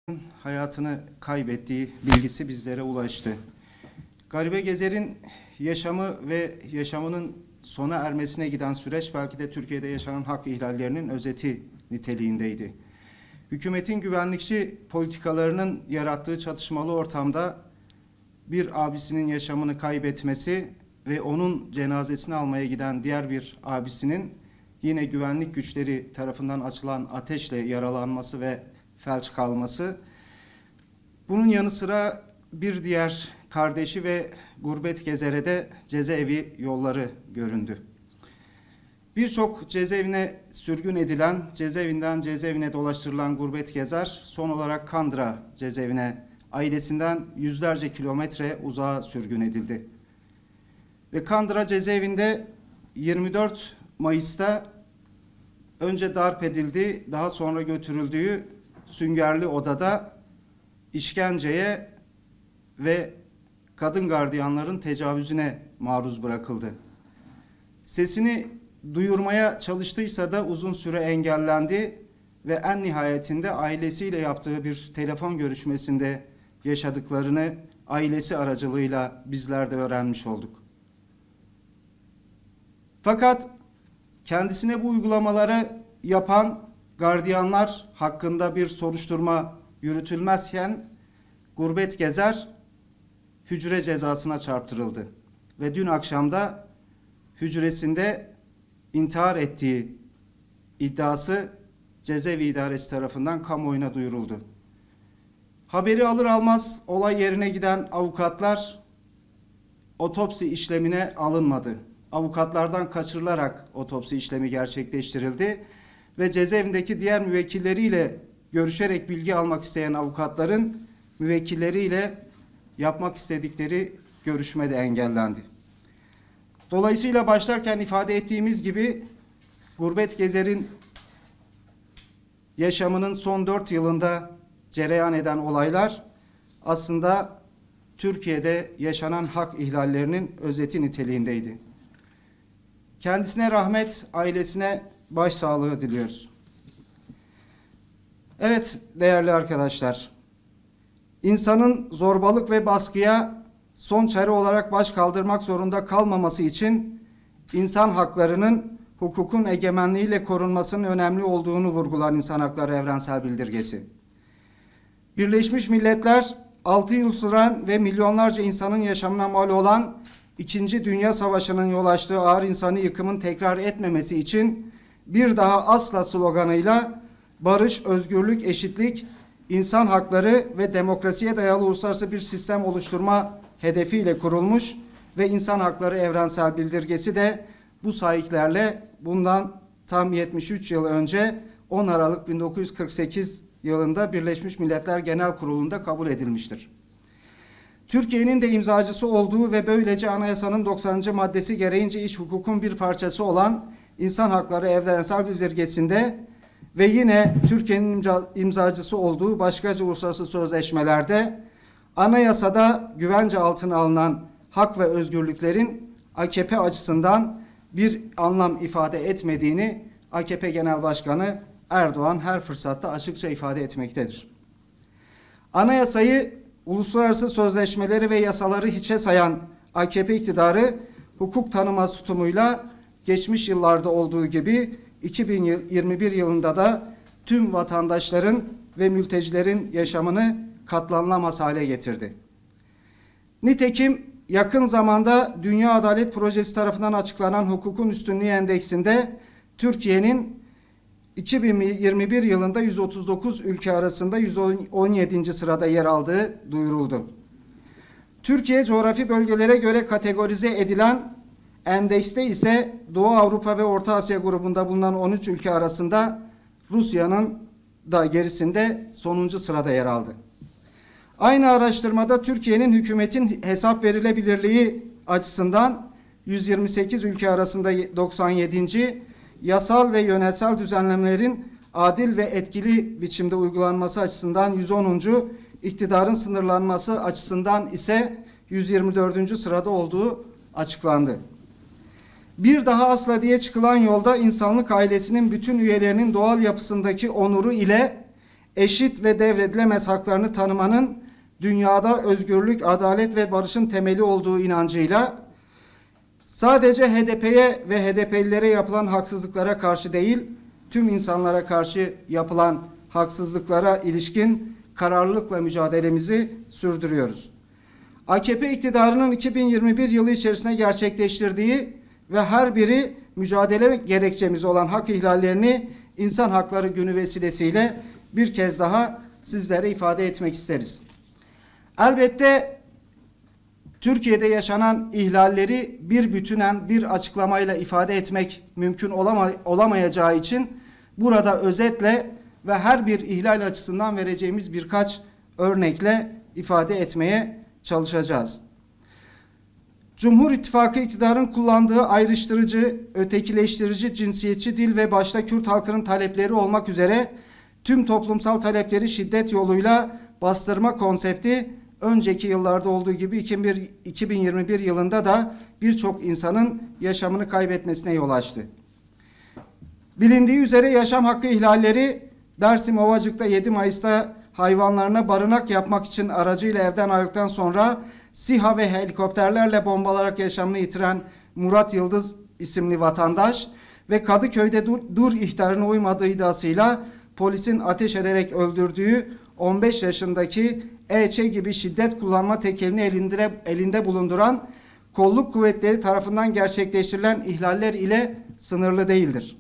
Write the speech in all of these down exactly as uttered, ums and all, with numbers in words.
hayatını kaybettiği bilgisi bizlere ulaştı. Garibe Gezer'in yaşamı ve yaşamının sona ermesine giden süreç belki de Türkiye'de yaşanan hak ihlallerinin özeti niteliğindeydi. Hükümetin güvenlikçi politikalarının yarattığı çatışmalı ortamda bir abisinin yaşamını kaybetmesi ve onun cenazesini almaya giden diğer bir abisinin yine güvenlik güçleri tarafından açılan ateşle yaralanması ve felç kalması. Bunun yanı sıra bir diğer kardeşi ve Gurbet Gezer'e de cezaevi yolları göründü. Birçok cezaevine sürgün edilen, cezaevinden cezaevine dolaştırılan Gurbet Gezer son olarak Kandıra cezaevine ailesinden yüzlerce kilometre uzağa sürgün edildi. Ve Kandıra cezaevinde yirmi dört Mayıs'ta önce darp edildi, daha sonra götürüldüğü süngerli odada işkenceye ve kadın gardiyanların tecavüzüne maruz bırakıldı. Sesini duyurmaya çalıştıysa da uzun süre engellendi ve en nihayetinde ailesiyle yaptığı bir telefon görüşmesinde yaşadıklarını ailesi aracılığıyla bizler de öğrenmiş olduk. Fakat kendisine bu uygulamaları yapan gardiyanlar hakkında bir soruşturma yürütülmezken Gurbet Gezer hücre cezasına çarptırıldı ve dün akşamda hücresinde intihar ettiği iddiası cezaevi idaresi tarafından kamuoyuna duyuruldu. Haberi alır almaz olay yerine giden avukatlar otopsi işlemine alınmadı. Avukatlardan kaçırılarak otopsi işlemi gerçekleştirildi ve cezaevindeki diğer müvekkilleriyle görüşerek bilgi almak isteyen avukatların müvekkilleriyle yapmak istedikleri görüşme de engellendi. Dolayısıyla başlarken ifade ettiğimiz gibi Gurbet Gezer'in yaşamının son dört yılında cereyan eden olaylar aslında Türkiye'de yaşanan hak ihlallerinin özeti niteliğindeydi. Kendisine rahmet, ailesine başsağlığı diliyoruz. Evet değerli arkadaşlar, insanın zorbalık ve baskıya son çare olarak baş kaldırmak zorunda kalmaması için insan haklarının hukukun egemenliğiyle korunmasının önemli olduğunu vurgular İnsan Hakları Evrensel Bildirgesi. Birleşmiş Milletler altı yıl süren ve milyonlarca insanın yaşamına mal olan İkinci Dünya Savaşı'nın yol açtığı ağır insani yıkımın tekrar etmemesi için bir daha asla sloganıyla barış, özgürlük, eşitlik, insan hakları ve demokrasiye dayalı uluslararası bir sistem oluşturma hedefiyle kurulmuş ve İnsan Hakları Evrensel Bildirgesi de bu sahiplerle bundan tam yetmiş üç yıl önce on Aralık bin dokuz yüz kırk sekiz yılında Birleşmiş Milletler Genel Kurulu'nda kabul edilmiştir. Türkiye'nin de imzacısı olduğu ve böylece anayasanın doksanıncı maddesi gereğince iç hukukun bir parçası olan İnsan Hakları Evrensel Bildirgesi'nde ve yine Türkiye'nin imza, imzacısı olduğu başkaca uluslararası sözleşmelerde anayasada güvence altına alınan hak ve özgürlüklerin A K P açısından bir anlam ifade etmediğini A K P Genel Başkanı Erdoğan her fırsatta açıkça ifade etmektedir. Anayasayı, uluslararası sözleşmeleri ve yasaları hiçe sayan A K P iktidarı hukuk tanımaz tutumuyla geçmiş yıllarda olduğu gibi iki bin yirmi bir yılında da tüm vatandaşların ve mültecilerin yaşamını katlanılamaz hale getirdi. Nitekim yakın zamanda Dünya Adalet Projesi tarafından açıklanan Hukukun Üstünlüğü Endeksinde Türkiye'nin iki bin yirmi bir yılında yüz otuz dokuz ülke arasında yüz on yedinci sırada yer aldığı duyuruldu. Türkiye coğrafi bölgelere göre kategorize edilen endekste ise Doğu Avrupa ve Orta Asya grubunda bulunan on üç ülke arasında Rusya'nın da gerisinde sonuncu sırada yer aldı. Aynı araştırmada Türkiye'nin hükümetin hesap verilebilirliği açısından yüz yirmi sekiz ülke arasında doksan yedinci yasal ve yönetsel düzenlemelerin adil ve etkili biçimde uygulanması açısından yüz onuncu iktidarın sınırlanması açısından ise yüz yirmi dördüncü sırada olduğu açıklandı. Bir daha asla diye çıkılan yolda insanlık ailesinin bütün üyelerinin doğal yapısındaki onuru ile eşit ve devredilemez haklarını tanımanın dünyada özgürlük, adalet ve barışın temeli olduğu inancıyla sadece H D P'ye ve H D P'lilere yapılan haksızlıklara karşı değil, tüm insanlara karşı yapılan haksızlıklara ilişkin kararlılıkla mücadelemizi sürdürüyoruz. A K P iktidarının iki bin yirmi bir yılı içerisinde gerçekleştirdiği ve her biri mücadele gerekçemiz olan hak ihlallerini İnsan Hakları Günü vesilesiyle bir kez daha sizlere ifade etmek isteriz. Elbette Türkiye'de yaşanan ihlalleri bir bütünen bir açıklamayla ifade etmek mümkün olama, olamayacağı için burada özetle ve her bir ihlal açısından vereceğimiz birkaç örnekle ifade etmeye çalışacağız. Cumhur İttifakı iktidarın kullandığı ayrıştırıcı, ötekileştirici, cinsiyetçi dil ve başta Kürt halkının talepleri olmak üzere tüm toplumsal talepleri şiddet yoluyla bastırma konsepti önceki yıllarda olduğu gibi iki bin yirmi bir yılında da birçok insanın yaşamını kaybetmesine yol açtı. Bilindiği üzere yaşam hakkı ihlalleri Dersim Ovacık'ta yedi Mayıs'ta hayvanlarına barınak yapmak için aracıyla evden ayrıldıktan sonra SİHA ve helikopterlerle bombalarak yaşamını yitiren Murat Yıldız isimli vatandaş ve Kadıköy'de dur, dur ihtarına uymadığı iddiasıyla polisin ateş ederek öldürdüğü on beş yaşındaki E Ç gibi şiddet kullanma tekelini elinde, elinde bulunduran kolluk kuvvetleri tarafından gerçekleştirilen ihlaller ile sınırlı değildir.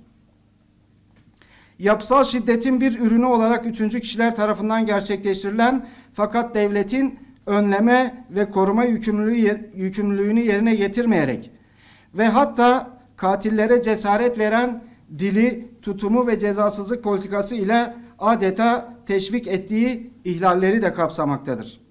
Yapısal şiddetin bir ürünü olarak üçüncü kişiler tarafından gerçekleştirilen fakat devletin önleme ve koruma yükümlülüğü, yükümlülüğünü yerine getirmeyerek ve hatta katillere cesaret veren dili, tutumu ve cezasızlık politikası ile adeta teşvik ettiği ihlalleri de kapsamaktadır.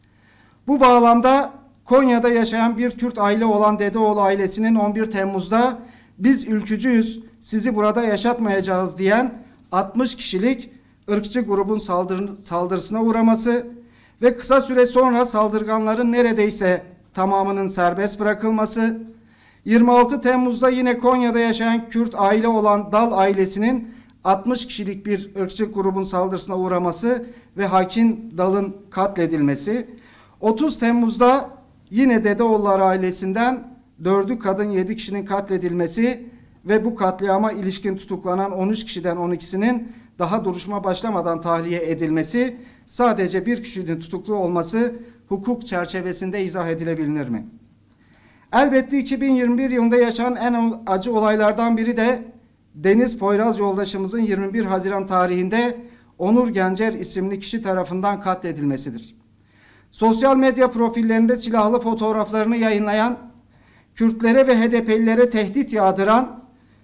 Bu bağlamda Konya'da yaşayan bir Kürt aile olan Dedeoğlu ailesinin on bir Temmuz'da biz ülkücüyüz, sizi burada yaşatmayacağız diyen altmış kişilik ırkçı grubun saldır, saldırısına uğraması ve kısa süre sonra saldırganların neredeyse tamamının serbest bırakılması, yirmi altı Temmuz'da yine Konya'da yaşayan Kürt aile olan Dal ailesinin altmış kişilik bir ırkçı grubun saldırısına uğraması ve Hakin Dal'ın katledilmesi, otuz Temmuz'da yine Dedeoğulları ailesinden dördü kadın yedi kişinin katledilmesi ve bu katliama ilişkin tutuklanan on üç kişiden on ikisinin daha duruşma başlamadan tahliye edilmesi, sadece bir kişinin tutuklu olması hukuk çerçevesinde izah edilebilir mi? Elbette iki bin yirmi bir yılında yaşanan en acı olaylardan biri de Deniz Poyraz yoldaşımızın yirmi bir Haziran tarihinde Onur Gencer isimli kişi tarafından katledilmesidir. Sosyal medya profillerinde silahlı fotoğraflarını yayınlayan, Kürtlere ve H D P'lilere tehdit yağdıran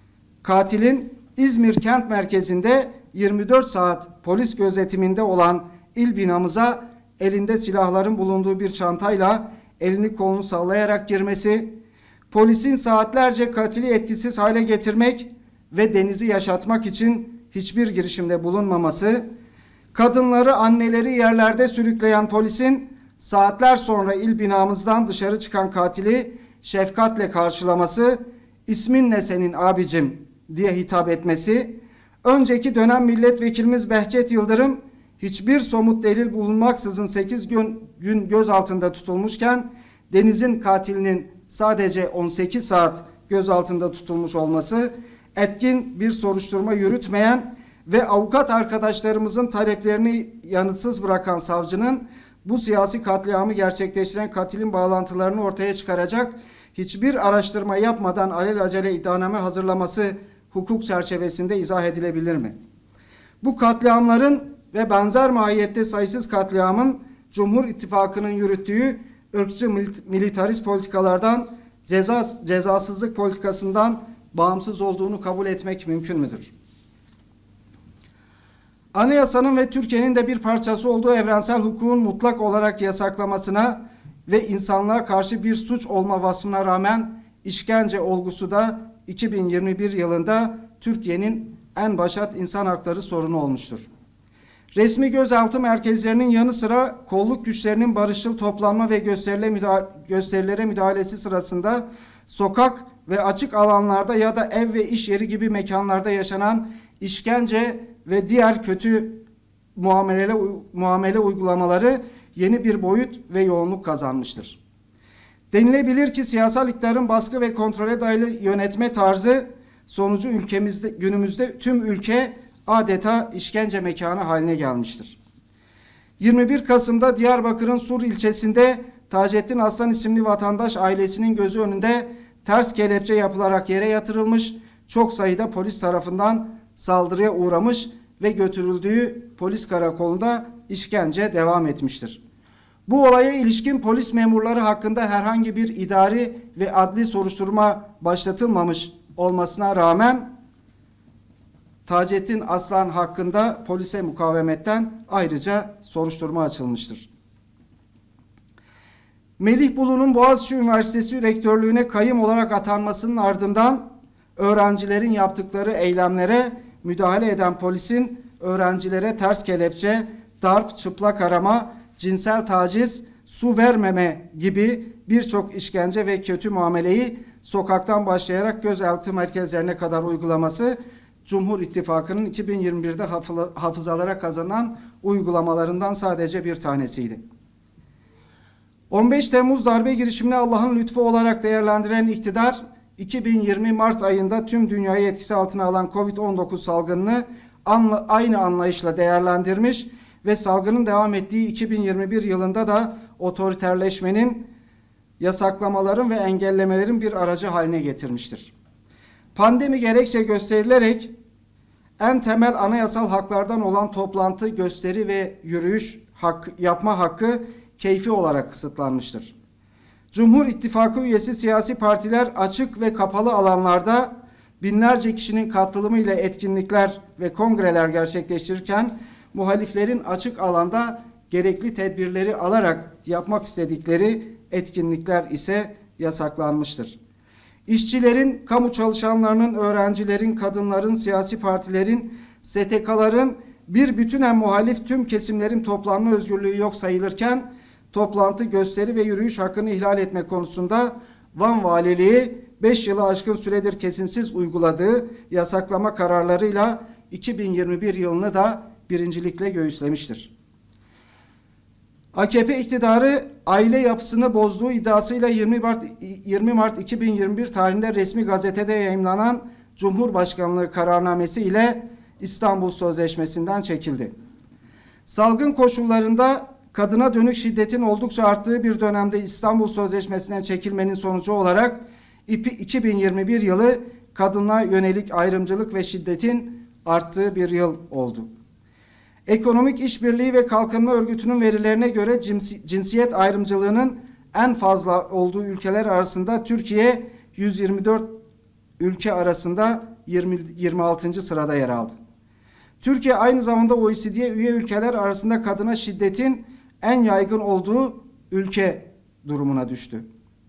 katilin İzmir kent merkezinde yirmi dört saat polis gözetiminde olan il binamıza elinde silahların bulunduğu bir çantayla elini kolunu sallayarak girmesi, polisin saatlerce katili etkisiz hale getirmek ve Deniz'i yaşatmak için hiçbir girişimde bulunmaması, kadınları, anneleri yerlerde sürükleyen polisin saatler sonra il binamızdan dışarı çıkan katili şefkatle karşılaması, ismin ne senin abicim diye hitap etmesi, önceki dönem milletvekilimiz Behçet Yıldırım hiçbir somut delil bulunmaksızın sekiz gün, gün gözaltında tutulmuşken Deniz'in katilinin sadece on sekiz saat gözaltında tutulmuş olması, etkin bir soruşturma yürütmeyen ve avukat arkadaşlarımızın taleplerini yanıtsız bırakan savcının bu siyasi katliamı gerçekleştiren katilin bağlantılarını ortaya çıkaracak hiçbir araştırma yapmadan alelacele iddianame hazırlaması hukuk çerçevesinde izah edilebilir mi? Bu katliamların ve benzer mahiyette sayısız katliamın Cumhur İttifakı'nın yürüttüğü ırkçı militarist politikalardan, ceza, cezasızlık politikasından bağımsız olduğunu kabul etmek mümkün müdür? Anayasanın ve Türkiye'nin de bir parçası olduğu evrensel hukukun mutlak olarak yasaklamasına ve insanlığa karşı bir suç olma vasfına rağmen işkence olgusu da iki bin yirmi bir yılında Türkiye'nin en başat insan hakları sorunu olmuştur. Resmi gözaltı merkezlerinin yanı sıra kolluk güçlerinin barışçıl toplanma ve gösterilere müdahalesi sırasında sokak ve açık alanlarda ya da ev ve iş yeri gibi mekanlarda yaşanan işkence ve diğer kötü muamele, muamele uygulamaları yeni bir boyut ve yoğunluk kazanmıştır. Denilebilir ki siyasal iktidarın baskı ve kontrole dayalı yönetme tarzı sonucu ülkemizde, günümüzde tüm ülke adeta işkence mekanı haline gelmiştir. yirmi bir Kasım'da Diyarbakır'ın Sur ilçesinde Taceddin Aslan isimli vatandaş ailesinin gözü önünde ters kelepçe yapılarak yere yatırılmış, çok sayıda polis tarafından saldırıya uğramış ve götürüldüğü polis karakolunda işkence devam etmiştir. Bu olaya ilişkin polis memurları hakkında herhangi bir idari ve adli soruşturma başlatılmamış olmasına rağmen Taceddin Aslan hakkında polise mukavemetten ayrıca soruşturma açılmıştır. Melih Bulu'nun Boğaziçi Üniversitesi rektörlüğüne kayyım olarak atanmasının ardından öğrencilerin yaptıkları eylemlere müdahale eden polisin öğrencilere ters kelepçe, darp, çıplak arama, cinsel taciz, su vermeme gibi birçok işkence ve kötü muameleyi sokaktan başlayarak gözaltı merkezlerine kadar uygulaması Cumhur İttifakı'nın iki bin yirmi birde hafızalara kazanan uygulamalarından sadece bir tanesiydi. on beş Temmuz darbe girişimini Allah'ın lütfu olarak değerlendiren iktidar, iki bin yirmi Mart ayında tüm dünyayı etkisi altına alan Covid on dokuz salgınını anla, aynı anlayışla değerlendirmiş ve salgının devam ettiği iki bin yirmi bir yılında da otoriterleşmenin, yasaklamaların ve engellemelerin bir aracı haline getirmiştir. Pandemi gerekçe gösterilerek en temel anayasal haklardan olan toplantı, gösteri ve yürüyüş hak, yapma hakkı keyfi olarak kısıtlanmıştır. Cumhur İttifakı üyesi siyasi partiler açık ve kapalı alanlarda binlerce kişinin katılımıyla etkinlikler ve kongreler gerçekleştirirken muhaliflerin açık alanda gerekli tedbirleri alarak yapmak istedikleri etkinlikler ise yasaklanmıştır. İşçilerin, kamu çalışanlarının, öğrencilerin, kadınların, siyasi partilerin, S T K'ların bir bütünen muhalif tüm kesimlerin toplanma özgürlüğü yok sayılırken toplantı, gösteri ve yürüyüş hakkını ihlal etme konusunda Van Valiliği beş yılı aşkın süredir kesintisiz uyguladığı yasaklama kararlarıyla iki bin yirmi bir yılını da birincilikle göğüslemiştir. A K P iktidarı aile yapısını bozduğu iddiasıyla yirmi Mart iki bin yirmi bir tarihinde resmi gazetede yayımlanan Cumhurbaşkanlığı kararnamesi ile İstanbul Sözleşmesi'nden çekildi. Salgın koşullarında kadına dönük şiddetin oldukça arttığı bir dönemde İstanbul Sözleşmesi'nden çekilmenin sonucu olarak iki bin yirmi bir yılı kadına yönelik ayrımcılık ve şiddetin arttığı bir yıl oldu. Ekonomik İşbirliği ve Kalkınma Örgütü'nün verilerine göre cinsiyet ayrımcılığının en fazla olduğu ülkeler arasında Türkiye yüz yirmi dört ülke arasında yirmi altıncı sırada yer aldı. Türkiye aynı zamanda O E C D'ye üye ülkeler arasında kadına şiddetin en yaygın olduğu ülke durumuna düştü.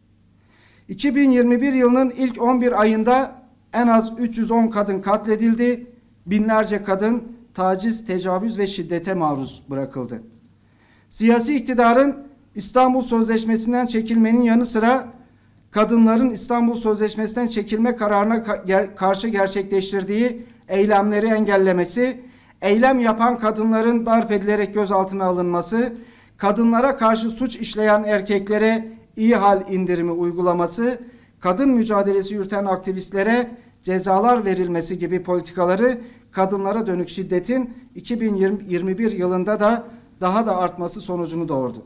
iki bin yirmi bir yılının ilk on bir ayında en az üç yüz on kadın katledildi, binlerce kadın taciz, tecavüz ve şiddete maruz bırakıldı. Siyasi iktidarın İstanbul Sözleşmesi'nden çekilmenin yanı sıra kadınların İstanbul Sözleşmesi'nden çekilme kararına karşı gerçekleştirdiği eylemleri engellemesi, eylem yapan kadınların darp edilerek gözaltına alınması, kadınlara karşı suç işleyen erkeklere iyi hal indirimi uygulaması, kadın mücadelesi yürüten aktivistlere cezalar verilmesi gibi politikaları kadınlara dönük şiddetin iki bin yirmi bir yılında da daha da artması sonucunu doğurdu.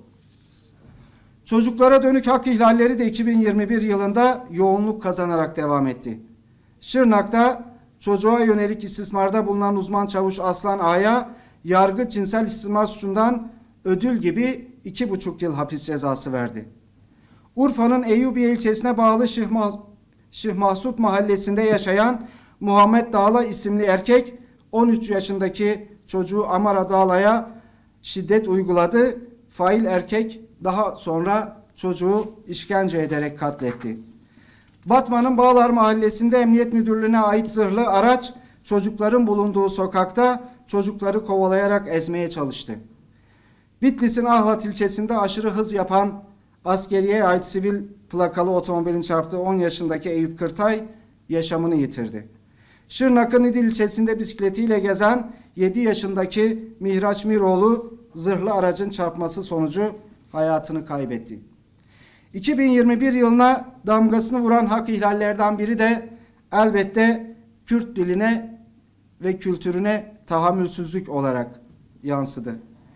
Çocuklara dönük hak ihlalleri de iki bin yirmi bir yılında yoğunluk kazanarak devam etti. Şırnak'ta çocuğa yönelik istismarda bulunan uzman çavuş Aslan Ağa'ya yargı cinsel istismar suçundan ödül gibi iki buçuk yıl hapis cezası verdi. Urfa'nın Eyyubiye ilçesine bağlı Şıh, Mah Şıh Mahsup mahallesinde yaşayan Muhammed Dağla isimli erkek on üç yaşındaki çocuğu Amara Dağla'ya şiddet uyguladı. Fail erkek daha sonra çocuğu işkence ederek katletti. Batman'ın Bağlar Mahallesi'nde Emniyet Müdürlüğü'ne ait zırhlı araç çocukların bulunduğu sokakta çocukları kovalayarak ezmeye çalıştı. Bitlis'in Ahlat ilçesinde aşırı hız yapan askeriye ait sivil plakalı otomobilin çarptığı on yaşındaki Eyüp Kırtay yaşamını yitirdi. Şırnak'ın İdil ilçesinde bisikletiyle gezen yedi yaşındaki Mihraç Miroğlu zırhlı aracın çarpması sonucu hayatını kaybetti. iki bin yirmi bir yılına damgasını vuran hak ihlallerden biri de elbette Kürt diline ve kültürüne tahammülsüzlük olarak yansıdı.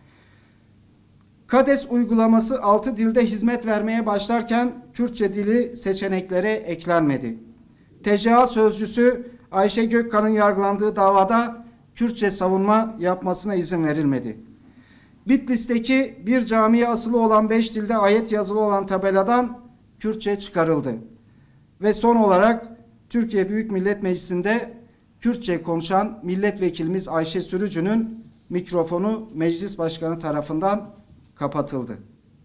KADES uygulaması altı dilde hizmet vermeye başlarken Kürtçe dili seçeneklere eklenmedi. T C A sözcüsü Ayşe Gökkan'ın yargılandığı davada Kürtçe savunma yapmasına izin verilmedi. Bitlis'teki bir camiye asılı olan beş dilde ayet yazılı olan tabeladan Kürtçe çıkarıldı. Ve son olarak Türkiye Büyük Millet Meclisi'nde Kürtçe konuşan milletvekilimiz Ayşe Sürücü'nün mikrofonu meclis başkanı tarafından kapatıldı.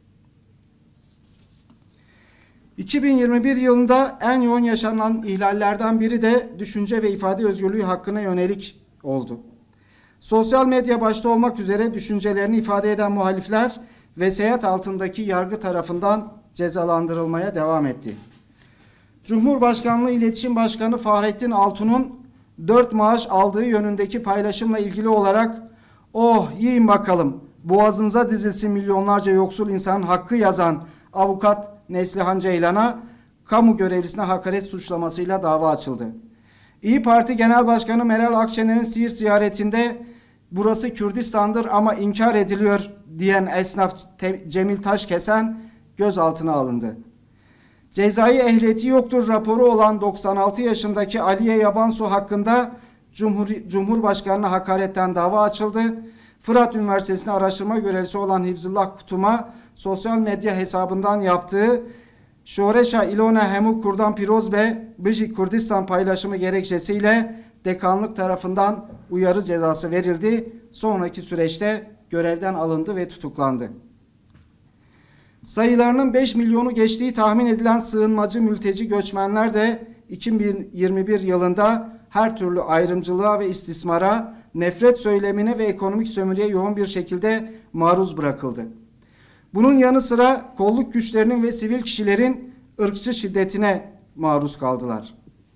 iki bin yirmi bir yılında en yoğun yaşanan ihlallerden biri de düşünce ve ifade özgürlüğü hakkına yönelik oldu. Sosyal medya başta olmak üzere düşüncelerini ifade eden muhalifler vesayet altındaki yargı tarafından cezalandırılmaya devam etti. Cumhurbaşkanlığı İletişim Başkanı Fahrettin Altun'un dört maaş aldığı yönündeki paylaşımla ilgili olarak "Oh yiyin bakalım, boğazınıza dizilsin milyonlarca yoksul insanın hakkı" yazan avukat Neslihan Ceylan'a kamu görevlisine hakaret suçlamasıyla dava açıldı. İYİ Parti Genel Başkanı Meral Akşener'in Siirt ziyaretinde "Burası Kürdistan'dır ama inkar ediliyor" diyen esnaf Cemil Taşkesen gözaltına alındı. Cezai ehliyeti yoktur raporu olan doksan altı yaşındaki Aliye Yabansu hakkında Cumhur Cumhurbaşkanı'na hakaretten dava açıldı. Fırat Üniversitesi'nde araştırma görevlisi olan Hifzullah Kutum'a sosyal medya hesabından yaptığı "Şoreşa İlona Hemu Kurdan Pirozbe Bıjik Kurdistan" paylaşımı gerekçesiyle dekanlık tarafından uyarı cezası verildi. Sonraki süreçte görevden alındı ve tutuklandı. Sayılarının beş milyonu geçtiği tahmin edilen sığınmacı mülteci göçmenler de iki bin yirmi bir yılında her türlü ayrımcılığa ve istismara, nefret söylemine ve ekonomik sömürüye yoğun bir şekilde maruz bırakıldı. Bunun yanı sıra kolluk güçlerinin ve sivil kişilerin ırkçı şiddetine maruz kaldılar.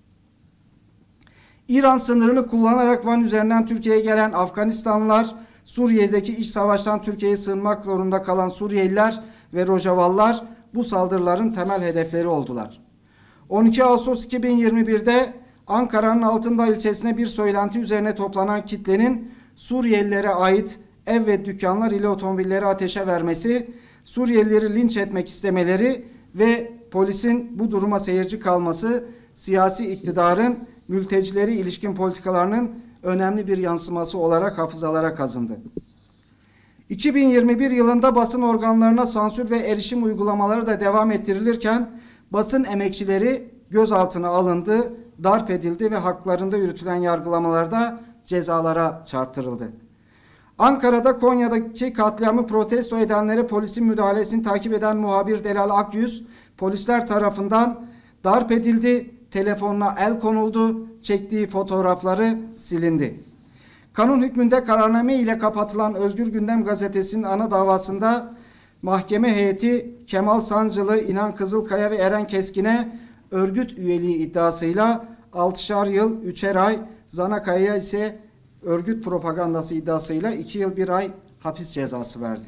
İran sınırını kullanarak Van üzerinden Türkiye'ye gelen Afganistanlılar, Suriye'deki iç savaştan Türkiye'ye sığınmak zorunda kalan Suriyeliler ve Rojavallar bu saldırıların temel hedefleri oldular. on iki Ağustos iki bin yirmi bir'de Ankara'nın Altındağ ilçesine bir söylenti üzerine toplanan kitlenin Suriyelilere ait ev ve dükkanlar ile otomobilleri ateşe vermesi, Suriyelileri linç etmek istemeleri ve polisin bu duruma seyirci kalması siyasi iktidarın mültecilere ilişkin politikalarının önemli bir yansıması olarak hafızalara kazındı. iki bin yirmi bir yılında basın organlarına sansür ve erişim uygulamaları da devam ettirilirken basın emekçileri gözaltına alındı, darp edildi ve haklarında yürütülen yargılamalarda cezalara çarptırıldı. Ankara'da Konya'daki katliamı protesto edenlere polisin müdahalesini takip eden muhabir Delal Akyüz polisler tarafından darp edildi, telefonuna el konuldu, çektiği fotoğrafları silindi. Kanun hükmünde kararname ile kapatılan Özgür Gündem gazetesinin ana davasında mahkeme heyeti Kemal Sancılı, İnan Kızılkaya ve Eren Keskin'e örgüt üyeliği iddiasıyla altışar yıl üçer ay, Zanakaya'ya ise örgüt propagandası iddiasıyla iki yıl bir ay hapis cezası verdi.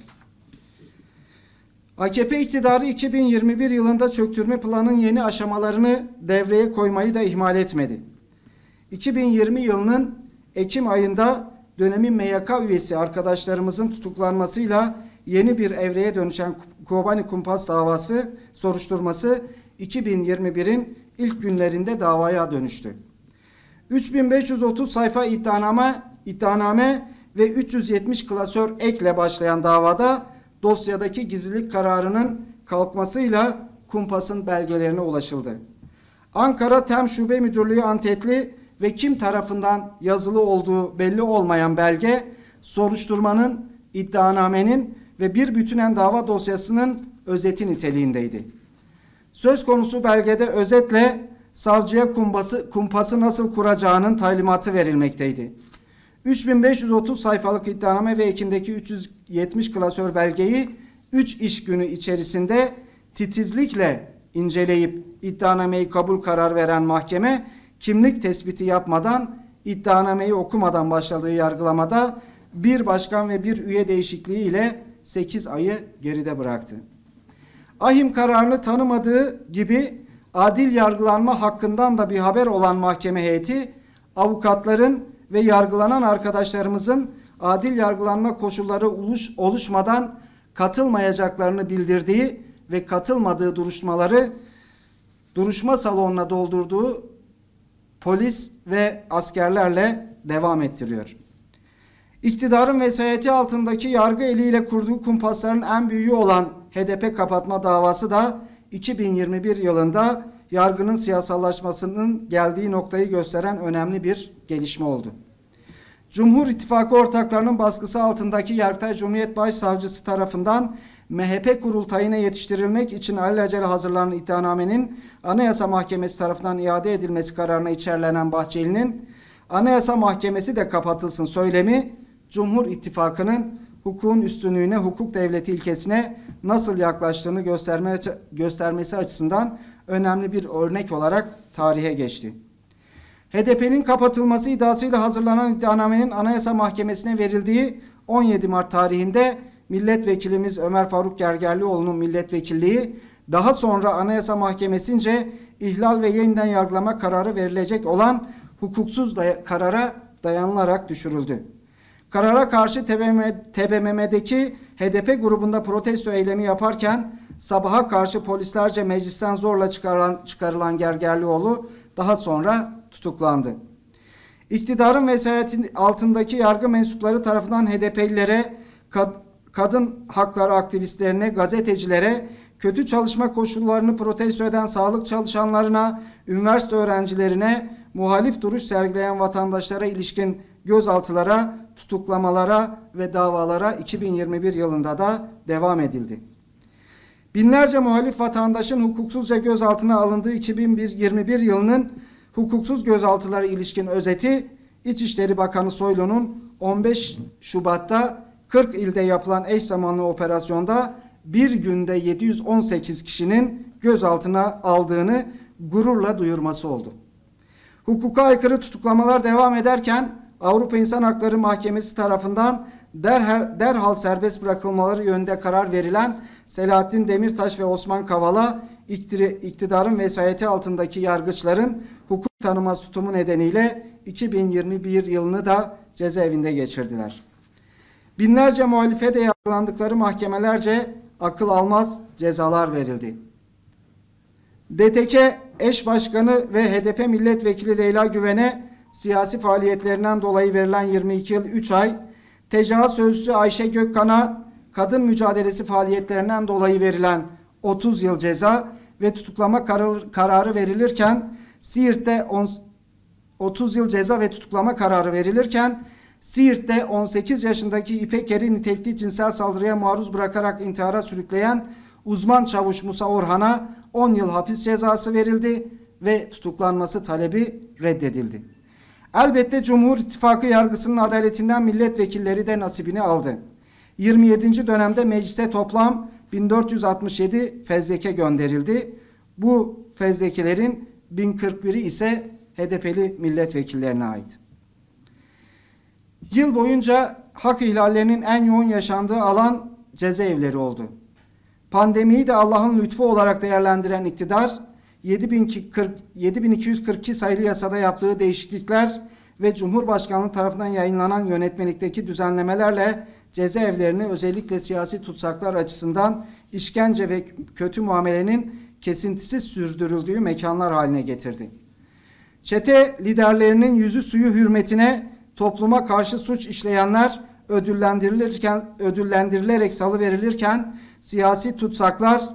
A K P iktidarı iki bin yirmi bir yılında çöktürme planının yeni aşamalarını devreye koymayı da ihmal etmedi. iki bin yirmi yılının Ekim ayında dönemin M Y K üyesi arkadaşlarımızın tutuklanmasıyla yeni bir evreye dönüşen Kobani Kumpas davası soruşturması iki bin yirmi bir'in ilk günlerinde davaya dönüştü. üç bin beş yüz otuz sayfa iddianame, iddianame ve üç yüz yetmiş klasör ekle başlayan davada dosyadaki gizlilik kararının kalkmasıyla Kumpas'ın belgelerine ulaşıldı. Ankara Tem Şube Müdürlüğü Antetli ve kim tarafından yazılı olduğu belli olmayan belge, soruşturmanın, iddianamenin ve bir bütünen dava dosyasının özeti niteliğindeydi. Söz konusu belgede özetle savcıya kumpası, kumpası nasıl kuracağının talimatı verilmekteydi. üç bin beş yüz otuz sayfalık iddianame ve ekindeki üç yüz yetmiş klasör belgeyi üç iş günü içerisinde titizlikle inceleyip iddianameyi kabul karar veren mahkeme kimlik tespiti yapmadan iddianameyi okumadan başladığı yargılamada bir başkan ve bir üye değişikliği ile sekiz ayı geride bıraktı. Ahim kararını tanımadığı gibi adil yargılanma hakkından da bir haber olan mahkeme heyeti, avukatların ve yargılanan arkadaşlarımızın adil yargılanma koşulları oluş, oluşmadan katılmayacaklarını bildirdiği ve katılmadığı duruşmaları duruşma salonuna doldurduğu polis ve askerlerle devam ettiriyor. İktidarın vesayeti altındaki yargı eliyle kurduğu kumpasların en büyüğü olan H D P kapatma davası da iki bin yirmi bir yılında yargının siyasallaşmasının geldiği noktayı gösteren önemli bir gelişme oldu. Cumhur İttifakı ortaklarının baskısı altındaki Yargıtay Cumhuriyet Başsavcısı tarafından M H P kurultayına yetiştirilmek için alelacele hazırlanan iddianamenin Anayasa Mahkemesi tarafından iade edilmesi kararına içerlenen Bahçeli'nin Anayasa Mahkemesi de kapatılsın söylemi, Cumhur İttifakı'nın hukukun üstünlüğüne, hukuk devleti ilkesine nasıl yaklaştığını gösterme, göstermesi açısından önemli bir örnek olarak tarihe geçti. H D P'nin kapatılması iddiasıyla hazırlanan iddianamenin Anayasa Mahkemesi'ne verildiği on yedi Mart tarihinde milletvekilimiz Ömer Faruk Gergerlioğlu'nun milletvekilliği, daha sonra Anayasa Mahkemesi'nce ihlal ve yeniden yargılama kararı verilecek olan hukuksuz day- karara dayanılarak düşürüldü. Karara karşı T B M M'deki H D P grubunda protesto eylemi yaparken sabaha karşı polislerce meclisten zorla çıkarılan, çıkarılan Gergerlioğlu daha sonra tutuklandı. İktidarın vesayeti altındaki yargı mensupları tarafından H D P'lilere, kad, kadın hakları aktivistlerine, gazetecilere, kötü çalışma koşullarını protesto eden sağlık çalışanlarına, üniversite öğrencilerine, muhalif duruş sergileyen vatandaşlara ilişkin gözaltılara, tutuklamalara ve davalara iki bin yirmi bir yılında da devam edildi. Binlerce muhalif vatandaşın hukuksuzca gözaltına alındığı iki bin yirmi bir yılının hukuksuz gözaltılara ilişkin özeti, İçişleri Bakanı Soylu'nun on beş Şubat'ta kırk ilde yapılan eş zamanlı operasyonda bir günde yedi yüz on sekiz kişinin gözaltına aldığını gururla duyurması oldu. Hukuka aykırı tutuklamalar devam ederken Avrupa İnsan Hakları Mahkemesi tarafından derhal, derhal serbest bırakılmaları yönünde karar verilen Selahattin Demirtaş ve Osman Kavala, iktidarın vesayeti altındaki yargıçların hukuk tanımaz tutumu nedeniyle iki bin yirmi bir yılını da cezaevinde geçirdiler. Binlerce muhalife de yargılandıkları mahkemelerce akıl almaz cezalar verildi. D T K eş başkanı ve H D P milletvekili Leyla Güven'e siyasi faaliyetlerinden dolayı verilen yirmi iki yıl üç ay, T C A sözcüsü Ayşe Gökkan'a kadın mücadelesi faaliyetlerinden dolayı verilen otuz yıl ceza ve tutuklama kararı verilirken Siirt'te otuz yıl ceza ve tutuklama kararı verilirken Siirt'te on sekiz yaşındaki İpek Er'i nitelikli cinsel saldırıya maruz bırakarak intihara sürükleyen uzman çavuş Musa Orhan'a on yıl hapis cezası verildi ve tutuklanması talebi reddedildi. Elbette Cumhur İttifakı yargısının adaletinden milletvekilleri de nasibini aldı. yirmi yedinci dönemde meclise toplam bin dört yüz altmış yedi fezleke gönderildi. Bu fezlekelerin bin kırk biri ise H D P'li milletvekillerine ait. Yıl boyunca hak ihlallerinin en yoğun yaşandığı alan cezaevleri oldu. Pandemiyi de Allah'ın lütfu olarak değerlendiren iktidar, yedi bin iki yüz kırk iki sayılı yasada yaptığı değişiklikler ve Cumhurbaşkanlığı tarafından yayınlanan yönetmelikteki düzenlemelerle cezaevlerini özellikle siyasi tutsaklar açısından işkence ve kötü muamelenin kesintisiz sürdürüldüğü mekanlar haline getirdi. Çete liderlerinin yüzü suyu hürmetine topluma karşı suç işleyenler ödüllendirilirken, ödüllendirilerek salıverilirken siyasi tutsaklar,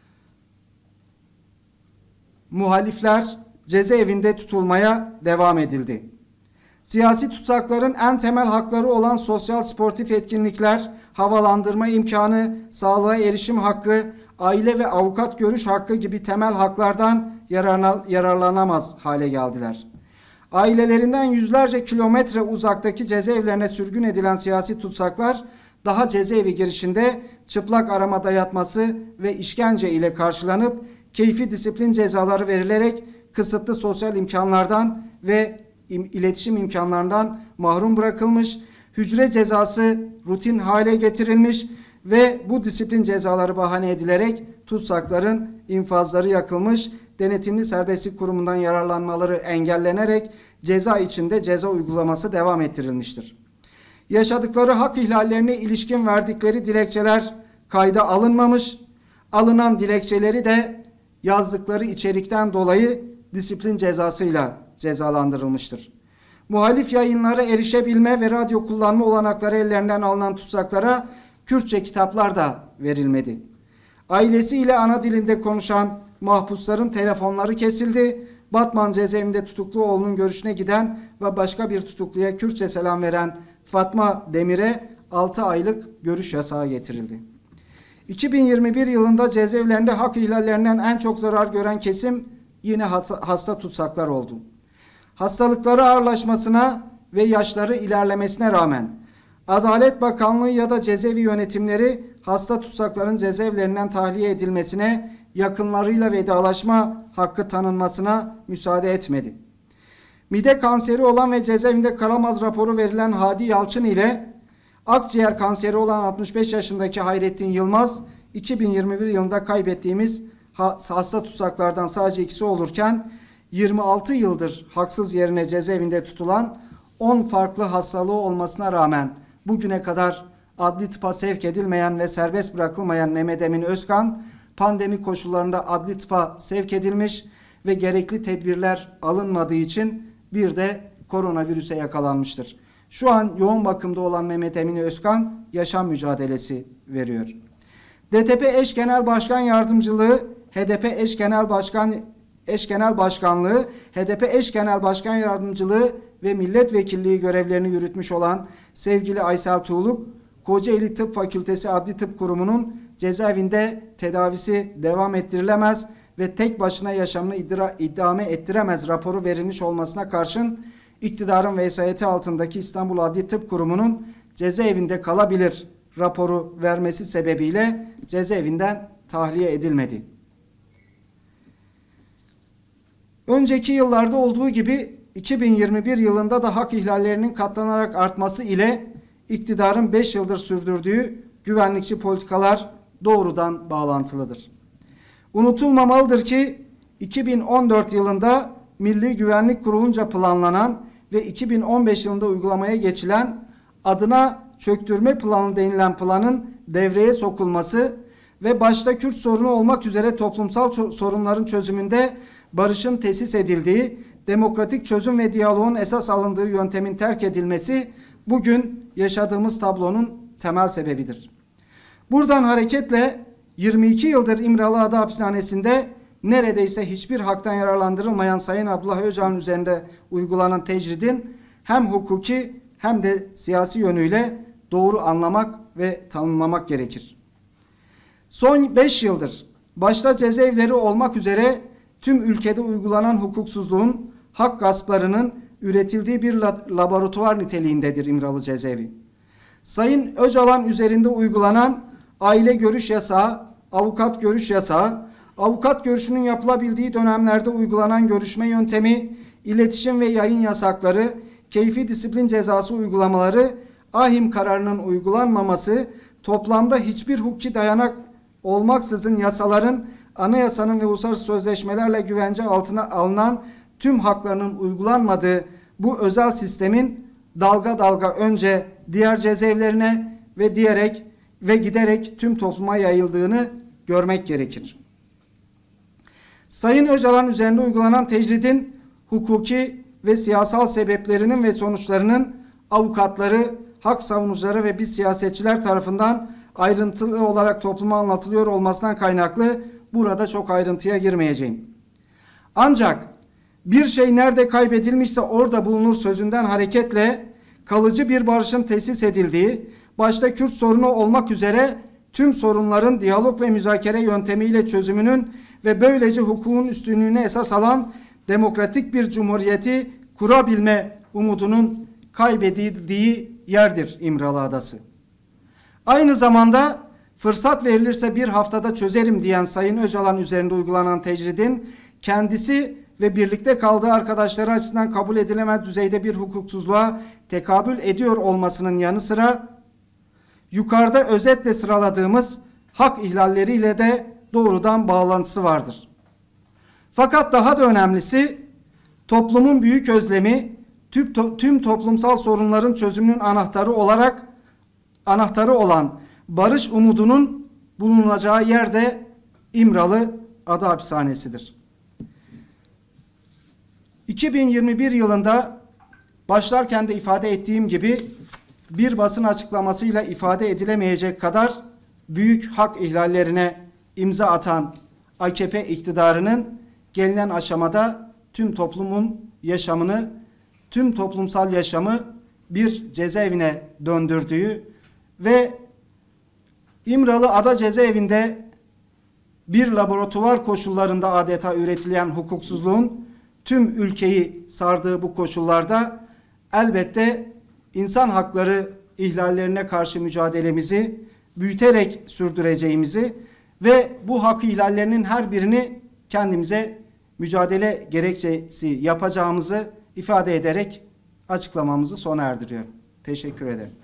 muhalifler cezaevinde tutulmaya devam edildi. Siyasi tutsakların en temel hakları olan sosyal sportif etkinlikler, havalandırma imkanı, sağlığa erişim hakkı, aile ve avukat görüş hakkı gibi temel haklardan yararlanamaz hale geldiler. Ailelerinden yüzlerce kilometre uzaktaki cezaevlerine sürgün edilen siyasi tutsaklar, daha cezaevi girişinde çıplak arama dayatması ve işkence ile karşılanıp keyfi disiplin cezaları verilerek kısıtlı sosyal imkanlardan ve iletişim imkanlarından mahrum bırakılmış, hücre cezası rutin hale getirilmiş ve bu disiplin cezaları bahane edilerek tutsakların infazları yakılmış, denetimli serbestlik kurumundan yararlanmaları engellenerek ceza içinde ceza uygulaması devam ettirilmiştir. Yaşadıkları hak ihlallerine ilişkin verdikleri dilekçeler kayda alınmamış, alınan dilekçeleri de yazdıkları içerikten dolayı disiplin cezasıyla cezalandırılmıştır. Muhalif yayınlara erişebilme ve radyo kullanma olanakları ellerinden alınan tutsaklara Kürtçe kitaplar da verilmedi. Ailesiyle ana dilinde konuşan mahpusların telefonları kesildi. Batman cezaevinde tutuklu oğlunun görüşüne giden ve başka bir tutukluya Kürtçe selam veren Fatma Demir'e altı aylık görüş yasağı getirildi. iki bin yirmi bir yılında cezaevlerinde hak ihlallerinden en çok zarar gören kesim yine hasta tutsaklar oldu. Hastalıkları ağırlaşmasına ve yaşları ilerlemesine rağmen Adalet Bakanlığı ya da cezaevi yönetimleri hasta tutsakların cezaevlerinden tahliye edilmesine, yakınlarıyla vedalaşma hakkı tanınmasına müsaade etmedi. Mide kanseri olan ve cezaevinde kalamaz raporu verilen Hadi Yalçın ile akciğer kanseri olan altmış beş yaşındaki Hayrettin Yılmaz iki bin yirmi bir yılında kaybettiğimiz hasta tutsaklardan sadece ikisi olurken yirmi altı yıldır haksız yerine cezaevinde tutulan on farklı hastalığı olmasına rağmen bugüne kadar adli tıpa sevk edilmeyen ve serbest bırakılmayan Mehmet Emin Özkan pandemi koşullarında adli tıpa sevk edilmiş ve gerekli tedbirler alınmadığı için bir de koronavirüse yakalanmıştır. Şu an yoğun bakımda olan Mehmet Emin Özkan yaşam mücadelesi veriyor. D T P Eş Genel Başkan Yardımcılığı, H D P Eş Genel Başkan Eş Genel Başkanlığı, H D P Eş Genel Başkan Yardımcılığı ve milletvekilliği görevlerini yürütmüş olan sevgili Aysel Tuğluk, Kocaeli Tıp Fakültesi Adli Tıp Kurumu'nun cezaevinde tedavisi devam ettirilemez ve tek başına yaşamını idra, idame ettiremez raporu verilmiş olmasına karşın iktidarın vesayeti altındaki İstanbul Adli Tıp Kurumu'nun cezaevinde kalabilir raporu vermesi sebebiyle cezaevinden tahliye edilmedi. Önceki yıllarda olduğu gibi iki bin yirmi bir yılında da hak ihlallerinin katlanarak artması ile iktidarın beş yıldır sürdürdüğü güvenlikçi politikalar doğrudan bağlantılıdır. Unutulmamalıdır ki iki bin on dört yılında Milli Güvenlik Kurulu'nca planlanan ve iki bin on beş yılında uygulamaya geçilen adına çöktürme planı denilen planın devreye sokulması ve başta Kürt sorunu olmak üzere toplumsal sorunların çözümünde barışın tesis edildiği, demokratik çözüm ve diyaloğun esas alındığı yöntemin terk edilmesi bugün yaşadığımız tablonun temel sebebidir. Buradan hareketle yirmi iki yıldır İmralıada hapishanesinde neredeyse hiçbir haktan yararlandırılmayan Sayın Abdullah Öcalan üzerinde uygulanan tecridin hem hukuki hem de siyasi yönüyle doğru anlamak ve tanımlamak gerekir. Son beş yıldır başta cezaevleri olmak üzere tüm ülkede uygulanan hukuksuzluğun, hak gasplarının üretildiği bir laboratuvar niteliğindedir İmralı cezaevi. Sayın Öcalan üzerinde uygulanan aile görüş yasağı, avukat görüş yasağı, avukat görüşünün yapılabildiği dönemlerde uygulanan görüşme yöntemi, iletişim ve yayın yasakları, keyfi disiplin cezası uygulamaları, ahim kararının uygulanmaması, toplamda hiçbir hukuki dayanak olmaksızın yasaların, anayasanın ve uluslararası sözleşmelerle güvence altına alınan tüm haklarının uygulanmadığı bu özel sistemin dalga dalga önce diğer cezaevlerine ve diyerek ve giderek tüm topluma yayıldığını görmek gerekir. Sayın Öcalan üzerinde uygulanan tecridin hukuki ve siyasal sebeplerinin ve sonuçlarının avukatları, hak savunucuları ve biz siyasetçiler tarafından ayrıntılı olarak topluma anlatılıyor olmasından kaynaklı burada çok ayrıntıya girmeyeceğim. Ancak bir şey nerede kaybedilmişse orada bulunur sözünden hareketle kalıcı bir barışın tesis edildiği, başta Kürt sorunu olmak üzere tüm sorunların diyalog ve müzakere yöntemiyle çözümünün ve böylece hukukun üstünlüğüne esas alan demokratik bir cumhuriyeti kurabilme umudunun kaybedildiği yerdir İmralı Adası. Aynı zamanda fırsat verilirse bir haftada çözerim diyen Sayın Öcalan üzerinde uygulanan tecridin kendisi ve birlikte kaldığı arkadaşları açısından kabul edilemez düzeyde bir hukuksuzluğa tekabül ediyor olmasının yanı sıra yukarıda özetle sıraladığımız hak ihlalleriyle de doğrudan bağlantısı vardır. Fakat daha da önemlisi toplumun büyük özlemi tüm, to tüm toplumsal sorunların çözümünün anahtarı olarak anahtarı olan barış umudunun bulunacağı yerde İmralı Ada Hapishanesi'dir. iki bin yirmi bir yılında başlarken de ifade ettiğim gibi bir basın açıklamasıyla ifade edilemeyecek kadar büyük hak ihlallerine imza atan A K P iktidarının gelinen aşamada tüm toplumun yaşamını, tüm toplumsal yaşamı bir cezaevine döndürdüğü ve İmralı Ada Cezaevinde bir laboratuvar koşullarında adeta üretilen hukuksuzluğun tüm ülkeyi sardığı bu koşullarda elbette insan hakları ihlallerine karşı mücadelemizi büyüterek sürdüreceğimizi ve bu hak ihlallerinin her birini kendimize mücadele gerekçesi yapacağımızı ifade ederek açıklamamızı sona erdiriyorum. Teşekkür ederim.